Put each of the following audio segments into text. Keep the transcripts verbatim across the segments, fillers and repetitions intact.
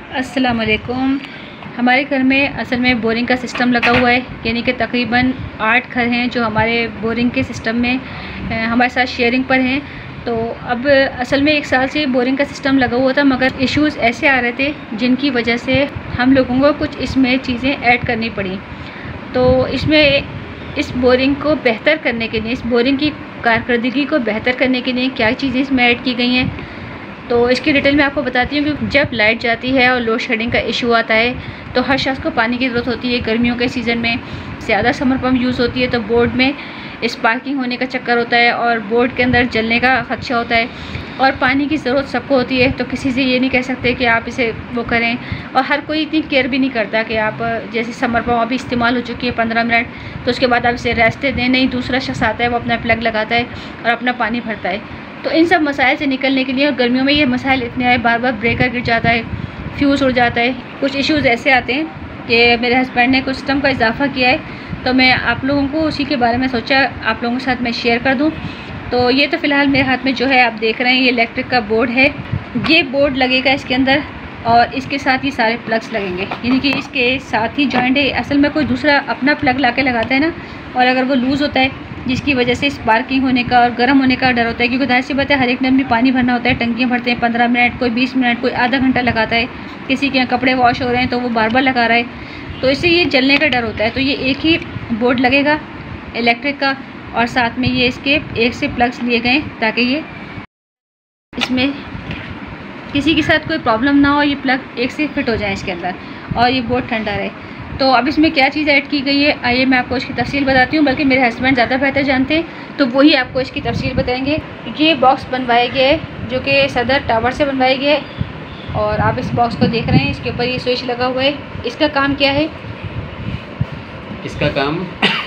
अस्सलाम वालेकुम। हमारे घर में असल में बोरिंग का सिस्टम लगा हुआ है, यानी कि तकरीबन आठ घर हैं जो हमारे बोरिंग के सिस्टम में हमारे साथ शेयरिंग पर हैं। तो अब असल में एक साल से बोरिंग का सिस्टम लगा हुआ था, मगर इश्यूज़ ऐसे आ रहे थे जिनकी वजह से हम लोगों को कुछ इसमें चीज़ें ऐड करनी पड़ी। तो इसमें इस बोरिंग को बेहतर करने के लिए, इस बोरिंग की कारकर्दगी को बेहतर करने के लिए क्या चीज़ें इसमें ऐड की गई हैं, तो इसकी डिटेल में आपको बताती हूँ। कि जब लाइट जाती है और लोड शेडिंग का इशू आता है तो हर शख्स को पानी की ज़रूरत होती है। गर्मियों के सीज़न में ज़्यादा समर पम्प यूज़ होती है तो बोर्ड में स्पार्किंग होने का चक्कर होता है और बोर्ड के अंदर जलने का खदशा होता है, और पानी की ज़रूरत सबको होती है। तो किसी से ये नहीं कह सकते कि आप इसे वो करें, और हर कोई इतनी केयर भी नहीं करता कि आप जैसे समर पम्प अभी इस्तेमाल हो चुकी है पंद्रह मिनट, तो उसके बाद आप इसे रेस्ट दें। नहीं, दूसरा शख्स आता है, वो अपना प्लग लगाता है और अपना पानी भरता है। तो इन सब मसाइल से निकलने के लिए, और गर्मियों में ये मसाइल इतने आए, बार बार ब्रेकर गिर जाता है, फ्यूज़ उड़ जाता है, कुछ इश्यूज़ ऐसे आते हैं कि मेरे हस्बैंड ने कुछ सिस्टम का इजाफा किया है, तो मैं आप लोगों को उसी के बारे में सोचा आप लोगों के साथ मैं शेयर कर दूं। तो ये तो फ़िलहाल मेरे हाथ में जो है आप देख रहे हैं, ये इलेक्ट्रिक का बोर्ड है। ये बोर्ड लगेगा इसके अंदर और इसके साथ ही सारे प्लग्स लगेंगे, यानी कि इसके साथ ही जॉइंट है। असल में कोई दूसरा अपना प्लग ला के लगाता है ना, और अगर वो लूज़ होता है जिसकी वजह से स्पार्किंग होने का और गर्म होने का डर होता है, क्योंकि जाहिर सी बात है हर एक ने अपनी पानी भरना होता है। टंकियाँ भरते हैं पंद्रह मिनट, कोई बीस मिनट, कोई आधा घंटा लगाता है, किसी के यहाँ कपड़े वॉश हो रहे हैं तो वो बार बार लगा रहा है, तो इससे ये जलने का डर होता है। तो ये एक ही बोर्ड लगेगा इलेक्ट्रिक का, और साथ में ये इसके एक से प्लग्स लिए गए ताकि ये इसमें किसी के साथ कोई प्रॉब्लम ना हो, ये प्लग एक से फिट हो जाए इसके अंदर और ये बोर्ड ठंडा रहे। तो अब इसमें क्या चीज़ ऐड की गई है, आइए मैं आपको इसकी तफसील बताती हूँ, बल्कि मेरे हस्बैंड ज़्यादा बेहतर जानते हैं तो वही आपको इसकी तफसील बताएंगे। ये बॉक्स बनवाया गया है जो कि सदर टावर से बनवाया गया है, और आप इस बॉक्स को देख रहे हैं, इसके ऊपर ये स्विच लगा हुआ है। इसका काम क्या है? इसका काम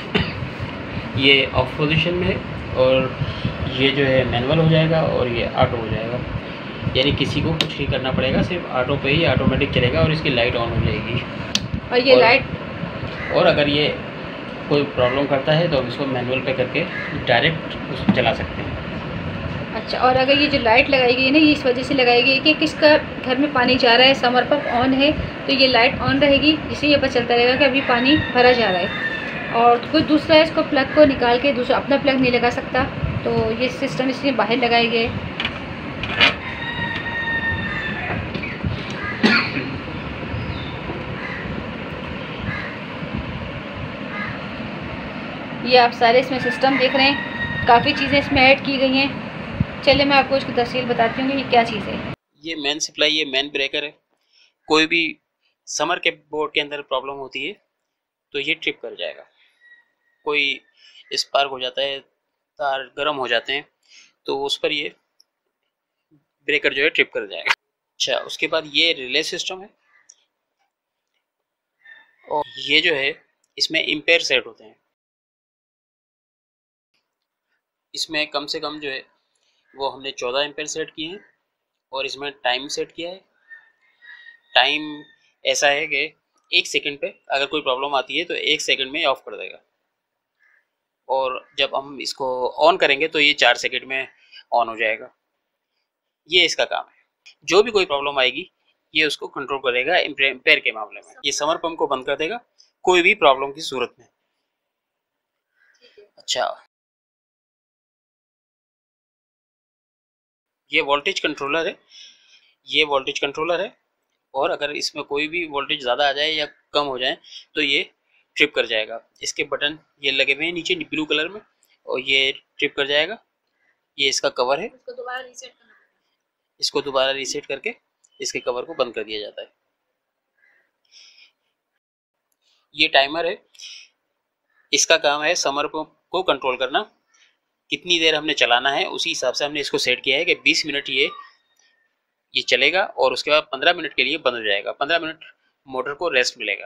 ये ऑफ पोजीशन में है, और ये जो है मैनुअल हो जाएगा और ये ऑटो हो जाएगा, यानी किसी को कुछ नहीं करना पड़ेगा, सिर्फ ऑटो पे ही ऑटोमेटिक चलेगा और इसकी लाइट ऑन हो जाएगी। और ये और, लाइट और अगर ये कोई प्रॉब्लम करता है तो हम इसको मैनुअल पे करके डायरेक्ट उसको चला सकते हैं। अच्छा, और अगर ये जो लाइट लगाई गई है ना, ये इस वजह से लगाई गई कि किसका घर में पानी जा रहा है, समर पंप ऑन है तो ये लाइट ऑन रहेगी, जिससे ये पता चलता रहेगा कि अभी पानी भरा जा रहा है, और कोई दूसरा इसको प्लग को निकाल के दूसरा अपना प्लग नहीं लगा सकता। तो ये सिस्टम इसलिए बाहर लगाए गए। ये आप सारे इसमें सिस्टम देख रहे हैं, काफ़ी चीज़ें इसमें ऐड की गई हैं। चलिए मैं आपको इसकी तफसील बताती हूँ कि ये क्या चीज़ है। ये मेन सप्लाई, ये मेन ब्रेकर है। कोई भी समर के बोर्ड के अंदर प्रॉब्लम होती है तो ये ट्रिप कर जाएगा। कोई स्पार्क हो जाता है, तार गर्म हो जाते हैं, तो उस पर ये ब्रेकर जो है ट्रिप कर जाएगा। अच्छा, उसके बाद ये रिले सिस्टम है, और ये जो है इसमें एम्पेयर सेट होते हैं। इसमें कम से कम जो है वो हमने चौदह एम्पेयर सेट किए हैं, और इसमें टाइम सेट किया है। टाइम ऐसा है कि एक सेकंड पे अगर कोई प्रॉब्लम आती है तो एक सेकंड में ऑफ कर देगा, और जब हम इसको ऑन करेंगे तो ये चार सेकंड में ऑन हो जाएगा। ये इसका काम है। जो भी कोई प्रॉब्लम आएगी ये उसको कंट्रोल करेगा एम्पेयर के मामले में। ये समर पंप को बंद कर देगा कोई भी प्रॉब्लम की सूरत में। अच्छा, ये वोल्टेज कंट्रोलर है, ये वोल्टेज कंट्रोलर है, और अगर इसमें कोई भी वोल्टेज ज़्यादा आ जाए या कम हो जाए तो ये ट्रिप कर जाएगा। इसके बटन ये लगे हुए हैं नीचे ब्लू कलर में, और ये ट्रिप कर जाएगा। ये इसका कवर है, इसको दोबारा रीसेट करना है। इसको दोबारा रीसेट करके इसके कवर को बंद कर दिया जाता है। ये टाइमर है, इसका काम है समर को कंट्रोल करना, कितनी देर हमने चलाना है उसी हिसाब से हमने इसको सेट किया है कि बीस मिनट ये ये चलेगा, और उसके बाद पंद्रह मिनट के लिए बंद हो जाएगा। पंद्रह मिनट मोटर को रेस्ट मिलेगा।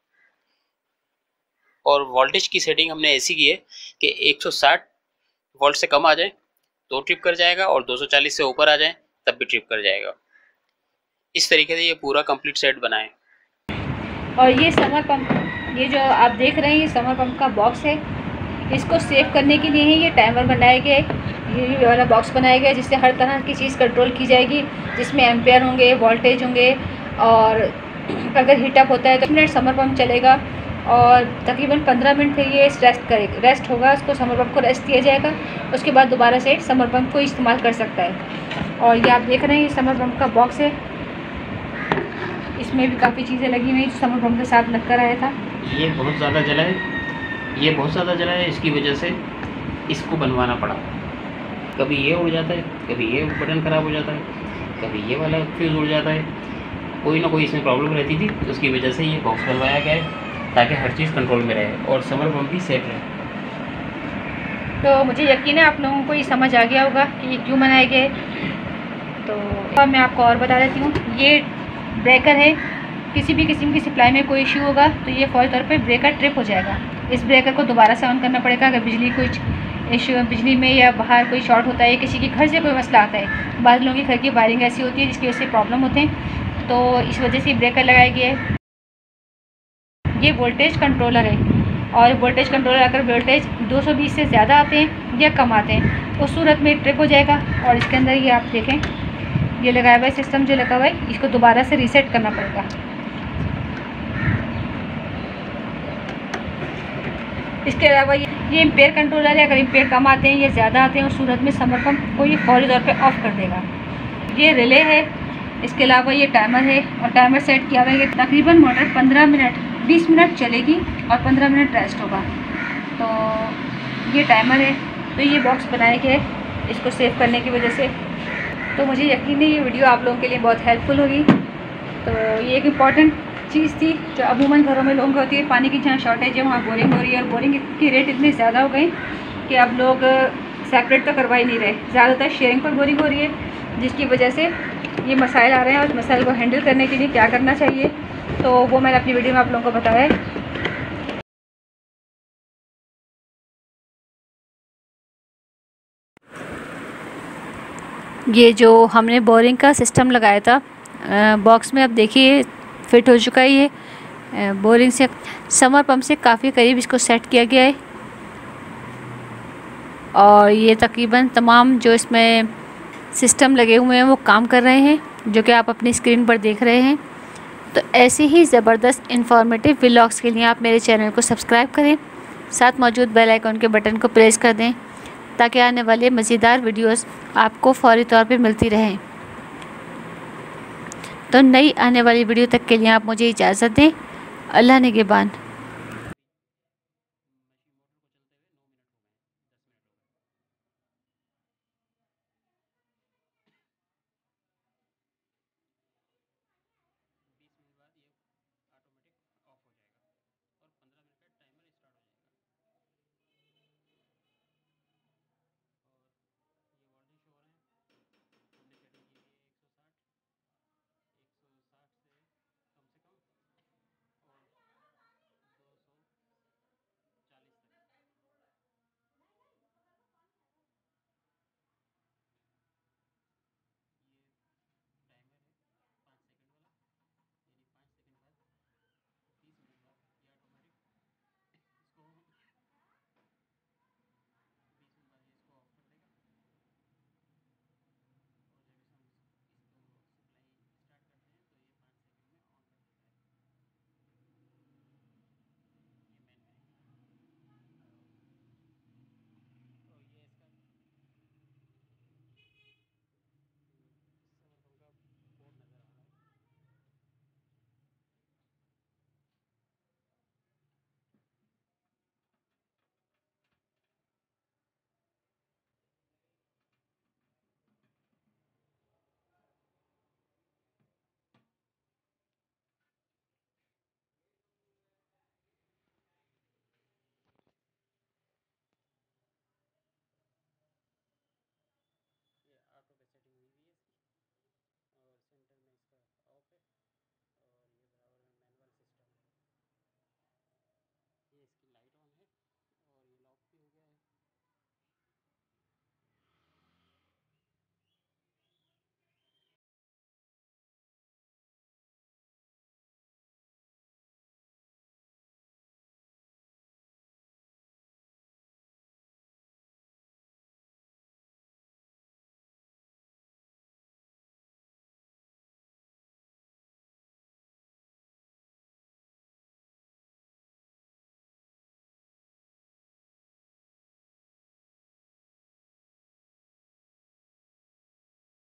और वोल्टेज की सेटिंग हमने ऐसी की है कि एक सौ साठ वोल्ट से कम आ जाए तो ट्रिप कर जाएगा, और दो सौ चालीस से ऊपर आ जाए तब भी ट्रिप कर जाएगा। इस तरीके से ये पूरा कंप्लीट सेट बना है। और ये समर पंप, ये जो आप देख रहे हैं ये समर पंप का बॉक्स है। इसको सेव करने के लिए ही ये टाइमर बनाया गया है, ये वाला बॉक्स बनाया गया है, जिससे हर तरह की चीज़ कंट्रोल की जाएगी, जिसमें एम्पेयर होंगे, वोल्टेज होंगे, और अगर हीटअप होता है तो मिनट समर पम्प चलेगा और तकरीबन पंद्रह मिनट फिर ये रेस्ट करेगा, रेस्ट होगा, उसको समर पम्प को रेस्ट दिया जाएगा। उसके बाद दोबारा से समर पम्प को इस्तेमाल कर सकता है। और ये आप देख रहे हैं ये समर पम्प का बॉक्स है, इसमें भी काफ़ी चीज़ें लगी हुई हैं जो समर पम्प के साथ लगकर आया था। ये बहुत ज़्यादा जला है, ये बहुत ज़्यादा जला है, इसकी वजह से इसको बनवाना पड़ा। कभी ये उड़ जाता है, कभी ये बटन ख़राब हो जाता है, कभी ये वाला फ्यूज़ उड़ जाता है, कोई ना कोई इसमें प्रॉब्लम रहती थी। तो उसकी वजह से ये बॉक्स बनवाया गया है ताकि हर चीज़ कंट्रोल में रहे और समर पम्प भी सेफ रहे। तो मुझे यकीन है आप लोगों को ये समझ आ गया होगा कि ये क्यों बनाए गए। तो अब मैं आपको और बता देती हूँ, ये ब्रेकर है, किसी भी किस्म की सप्लाई में कोई इशू होगा तो ये फौरी तौर पे ब्रेकर ट्रिप हो जाएगा। इस ब्रेकर को दोबारा से ऑन करना पड़ेगा अगर बिजली कुछ इशू बिजली में या बाहर कोई शॉर्ट होता है, किसी के घर से कोई मसला आता है। बाद लोगों की घर की वायरिंग ऐसी होती है जिसकी वजह से प्रॉब्लम होते हैं, तो इस वजह से ब्रेकर लगाया गया है। ये वोल्टेज कंट्रोलर है और वोल्टेज कंट्रोलर अगर वोल्टेज दो सौ बीस से ज़्यादा आते हैं या कम आते हैं उस सूरत में ट्रिप हो जाएगा। और इसके अंदर ये आप देखें ये लगाया हुआ है सिस्टम जो लगा हुआ है, इसको दोबारा से रीसेट करना पड़ेगा। इसके अलावा ये ये इम्पेयर कंट्रोलर है, अगर इम्पेयर कम आते हैं या ज़्यादा आते हैं उस सूरत में समर पम्प को ये फौरी तौर पे ऑफ कर देगा। ये रिले है, इसके अलावा ये टाइमर है और टाइमर सेट किया हुआ है। तकरीबन मोटर पंद्रह मिनट बीस मिनट चलेगी और पंद्रह मिनट रेस्ट होगा। तो ये टाइमर है, तो ये बॉक्स बनाया गया है इसको सेव करने की वजह से। तो मुझे यकीन है ये वीडियो आप लोगों के लिए बहुत हेल्पफुल होगी। तो ये एक इम्पॉर्टेंट चीज़ थी जो अमूमन घरों में लोगों को होती है। पानी की जहाँ शॉर्टेज है वहाँ बोरिंग हो रही है और बोरिंग की रेट इतनी ज़्यादा हो गई कि अब लोग सेपरेट तो करवा ही नहीं रहे, ज़्यादातर शेयरिंग पर बोरिंग हो रही है, जिसकी वजह से ये मसाइल आ रहे हैं। और उस मसाइल को हैंडल करने के लिए क्या करना चाहिए तो वो मैंने अपनी वीडियो में आप लोगों को बताया है। ये जो हमने बोरिंग का सिस्टम लगाया था बॉक्स में, अब देखिए फिट हो चुका है। ये बोरिंग से समर पंप से काफ़ी करीब इसको सेट किया गया है और ये तकरीबन तमाम जो इसमें सिस्टम लगे हुए हैं वो काम कर रहे हैं, जो कि आप अपनी स्क्रीन पर देख रहे हैं। तो ऐसे ही ज़बरदस्त इन्फॉर्मेटिव व्लॉग्स के लिए आप मेरे चैनल को सब्सक्राइब करें, साथ मौजूद बेल आइकन के बटन को प्रेस कर दें ताकि आने वाले मज़ेदार वीडियोस आपको फौरी तौर पे मिलती रहें। तो नई आने वाली वीडियो तक के लिए आप मुझे इजाज़त दें। अल्लाह निगहबान।